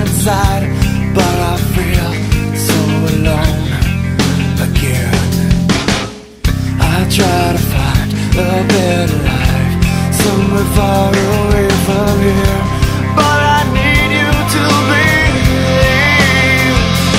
inside, but I feel so alone again. I try to find a better life somewhere far away from here, but I need you to believe.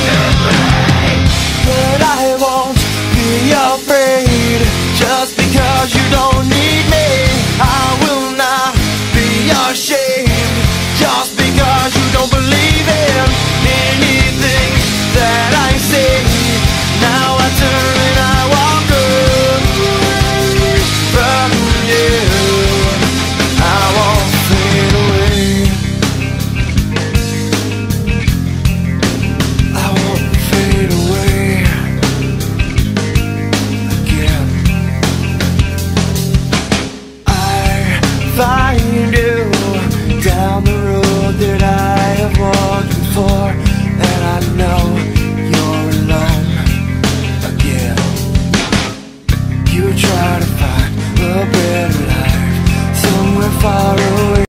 But I won't be afraid just because you don't need me. I will not be ashamed just because you don't believe in anything that I say. Now I turn and I walk away from you. I won't fade away. I won't fade away again. I find you down the road that I have walked before, and I know